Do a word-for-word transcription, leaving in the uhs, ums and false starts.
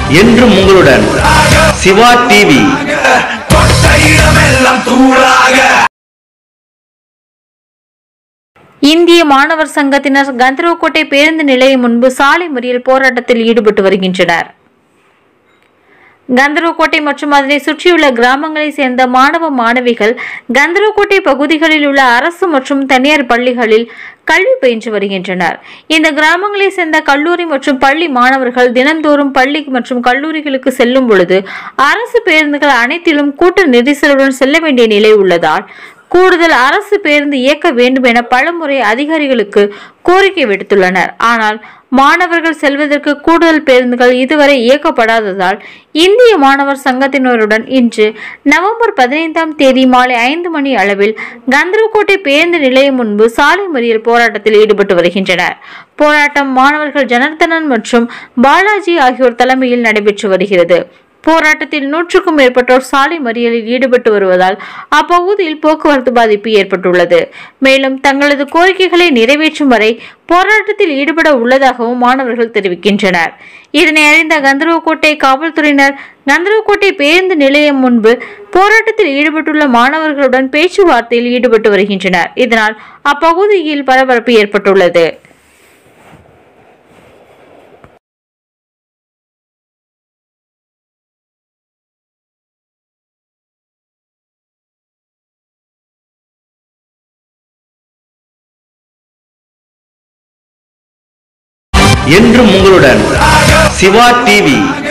என்றும் உங்களுடன் சிவா டிவி. இந்திய மாணவர் சங்கத்தினர் கந்தர்வக்கோட்டை பேருந்து நிலையம் முன்பு சாலை மறியல் போராட்டத்தில் ஈடுபட்டு வருகின்றனர். கந்தர்வக்கோட்டை மற்றும் அதனை சுற்றியுள்ள கிராமங்களை சேர்ந்த மாணவ மாணவிகள் கந்தர்வக்கோட்டை பகுதிகளில் உள்ள அரசு மற்றும் தனியார் பள்ளிகளில் கல்வி பயின்று வருகின்றனர். இந்த கிராமங்களை சேர்ந்த கல்லூரி மற்றும் பள்ளி மாணவர்கள் தினந்தோறும் பள்ளி மற்றும் கல்லூரிகளுக்கு செல்லும் பொழுது அரசு பேருந்துகள் அனைத்திலும் கூட்ட நெரிசலுடன் செல்ல வேண்டிய நிலை உள்ளதால் கூடுதல் அரசு பேருந்து இயக்க வேண்டும் என பலமுறை அதிகாரிகளுக்கு கோரிக்கை விடுத்துள்ளனர். ஆனால் மாணவர்கள் செல்வதற்கு கூடுதல் பேருந்துகள் இதுவரை இயக்கப்படாததால் இந்திய மாணவர் சங்கத்தினருடன் இன்று நவம்பர் பதினைந்தாம் தேதி மாலை ஐந்து மணி அளவில் கந்தர்வக்கோட்டை பேருந்து நிலையம் முன்பு சாலை மறியல் போராட்டத்தில் ஈடுபட்டு வருகின்றனர். போராட்டம் மாணவர்கள் ஜனார்த்தனன் மற்றும் பாலாஜி ஆகியோர் தலைமையில் நடைபெற்று வருகிறது. போராட்டத்தில் நூற்றுக்கும் மேற்பட்டோர் சாலை மறியலில் ஈடுபட்டு வருவதால் அப்பகுதியில் போக்குவரத்து பாதிப்பு ஏற்பட்டுள்ளது. மேலும் தங்களது கோரிக்கைகளை நிறைவேற்றும் வரை போராட்டத்தில் ஈடுபட உள்ளதாகவும் மாணவர்கள் தெரிவிக்கின்றனர். இதனை அறிந்த கந்தர்வக்கோட்டை காவல்துறையினர் கந்தர்வக்கோட்டை பேருந்து நிலையம் முன்பு போராட்டத்தில் ஈடுபட்டுள்ள மாணவர்களுடன் பேச்சுவார்த்தையில் ஈடுபட்டு வருகின்றனர். இதனால் அப்பகுதியில் பரபரப்பு ஏற்பட்டுள்ளது. என்றும் உங்களுடன் சிவா டிவி.